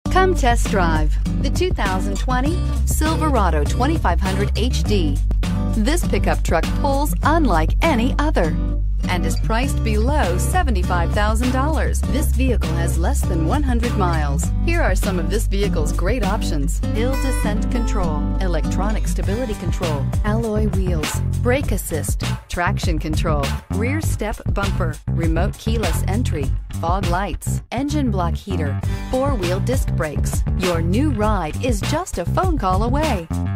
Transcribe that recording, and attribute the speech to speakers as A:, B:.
A: Come test drive the 2020 Silverado 2500 HD. This pickup truck pulls unlike any other and is priced below $75,000. This vehicle has less than 100 miles. Here are some of this vehicle's great options: hill descent control, electronic stability control, alloy wheels, brake assist, traction control, rear step bumper, remote keyless entry, fog lights, engine block heater, four-wheel disc brakes. Your new ride is just a phone call away.